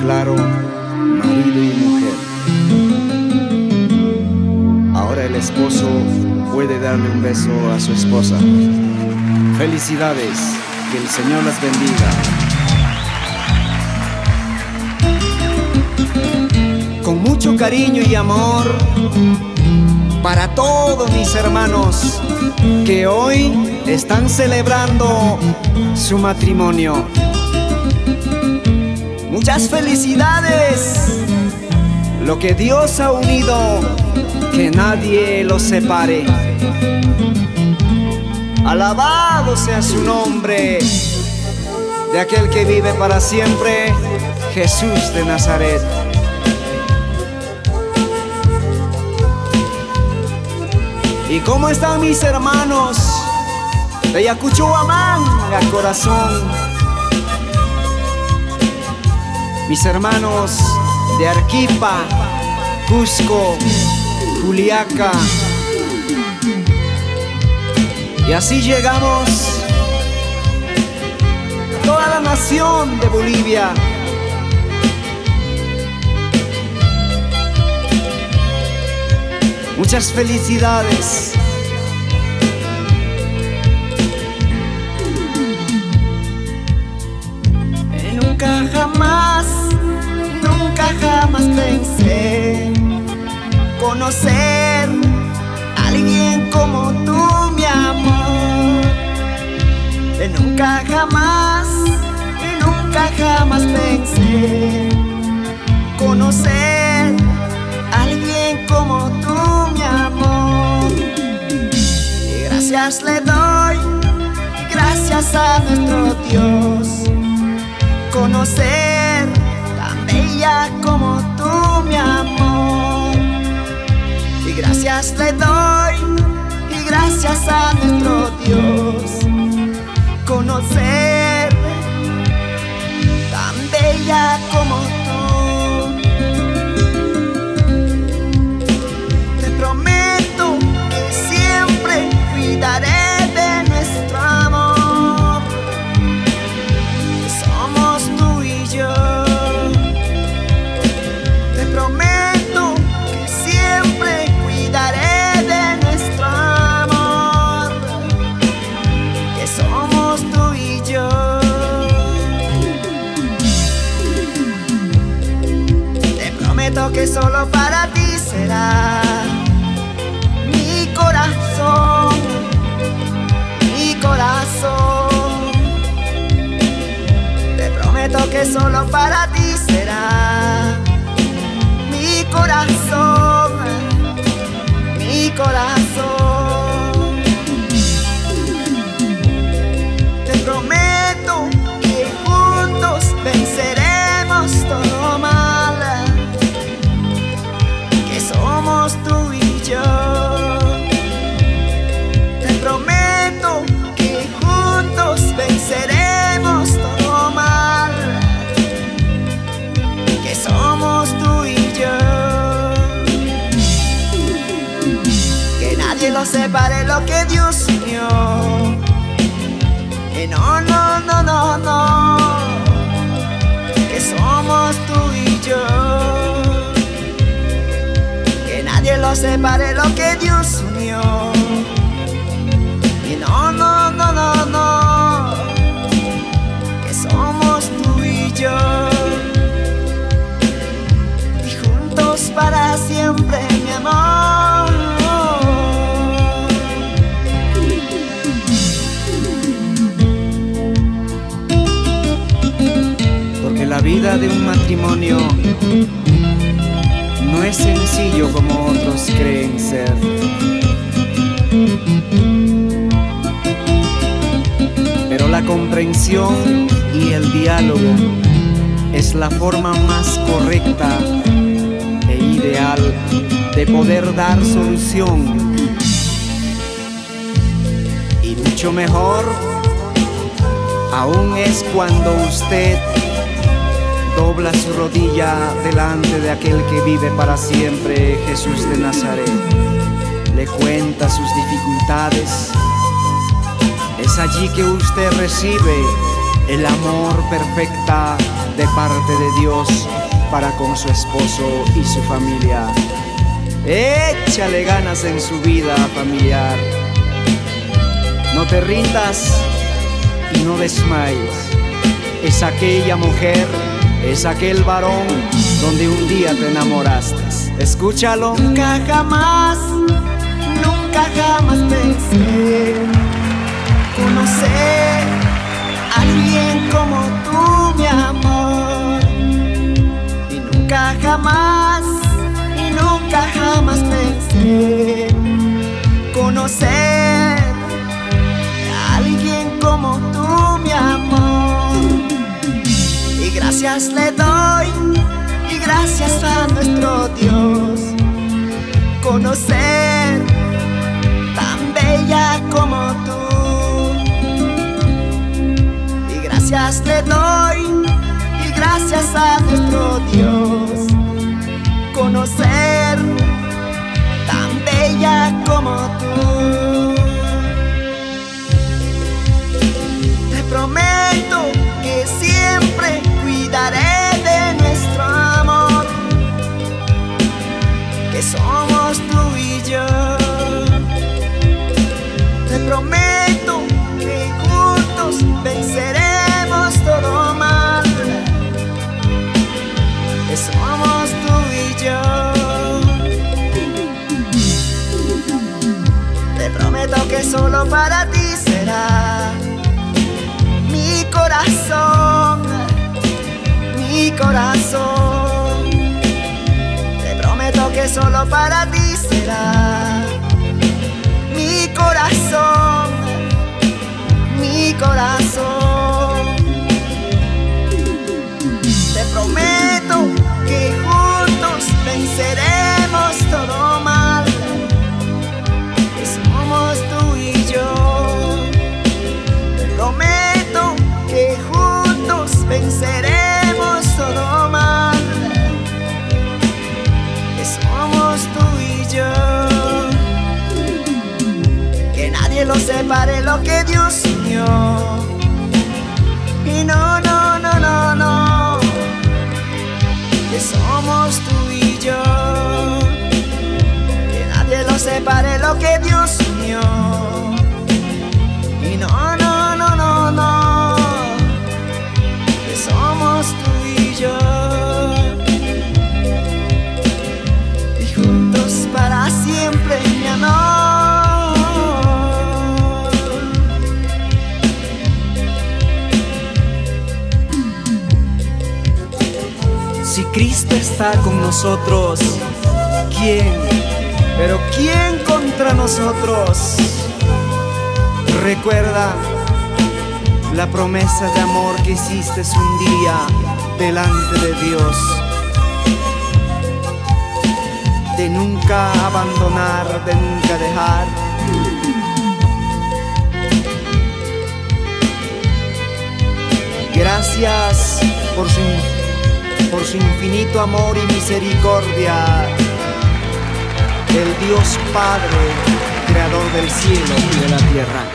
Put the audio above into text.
claro, marido y mujer. Ahora el esposo puede darle un beso a su esposa. Felicidades, que el Señor las bendiga. Con mucho cariño y amor para todos mis hermanos que hoy están celebrando su matrimonio. Muchas felicidades. Lo que Dios ha unido, que nadie lo separe. Alabado sea su nombre, de aquel que vive para siempre, Jesús de Nazaret. ¿Y cómo están mis hermanos de Yacuchuamán, a corazón? Mis hermanos de Arequipa, Cusco, Juliaca. Y así llegamos a toda la nación de Bolivia. Muchas felicidades. Nunca jamás pensé conocer a alguien como tú, mi amor. Nunca jamás pensé conocer a alguien como tú, mi amor. Y gracias le doy, gracias a nuestro Dios, conocer tan bella como tú, mi amor. Y gracias le doy, y gracias a nuestro Dios, conocer tan bella como tú. Te prometo que siempre cuidaré de nuestro amor, que somos tú y yo. Te prometo que siempre cuidaré de nuestro amor, que somos tú y yo. Te prometo que solo para ti será mi corazón, mi corazón. Te prometo que solo para ti será mi corazón, mi corazón. Te prometo que juntos venceremos todo mal, que somos tú y yo. Te prometo que juntos venceremos todo mal, que somos tú y yo. Que nadie lo separe lo que Dios unió. Que no, no, no, no, no, que somos tú y yo. Que nadie lo separe lo que Dios unió. Y no, no, no, no, no, que somos tú y yo. Y juntos para siempre, mi amor. Porque la vida de un matrimonio no es sencillo como otros creen ser. Pero la comprensión y el diálogo es la forma más correcta e ideal de poder dar solución. Y mucho mejor aún es cuando usted dobla su rodilla delante de aquel que vive para siempre, Jesús de Nazaret. Le cuenta sus dificultades. Es allí que usted recibe el amor perfecta de parte de Dios para con su esposo y su familia. Échale ganas en su vida familiar. No te rindas y no desmayes. Es aquella mujer, es aquel varón donde un día te enamoraste. Escúchalo. Nunca jamás pensé conocer a alguien como tú, mi amor. Y nunca jamás pensé conocer a alguien como tú, mi amor. Y gracias le doy, y gracias a nuestro Dios, conocer tan bella como tú. Y gracias le doy, y gracias a nuestro Dios, conocer tan bella como tú. Te prometo que siempre cuidaré de nuestro amor, que somos tú y yo. Te prometo que juntos venceremos todo mal, que somos tú y yo. Te prometo que solo para ti será mi corazón, mi corazón. Te prometo que solo para ti será mi corazón, mi corazón. Te prometo que juntos venceremos todo mal, que somos tú y yo. Te prometo que juntos venceremos todo mal, que somos tú y yo. Que nadie lo separe lo que Dios unió. Y no, no, no, no, no, que somos tú y yo. Que nadie lo separe lo que Dios unió. Y no, no, no, no, no, que somos tú y yo. Y juntos para siempre, mi amor. Si Cristo está con nosotros, ¿quién? Pero ¿quién contra nosotros? Recuerda la promesa de amor que hiciste un día delante de Dios, de nunca abandonar, de nunca dejar. Gracias por su infinito amor y misericordia, el Dios Padre, creador del cielo y de la tierra.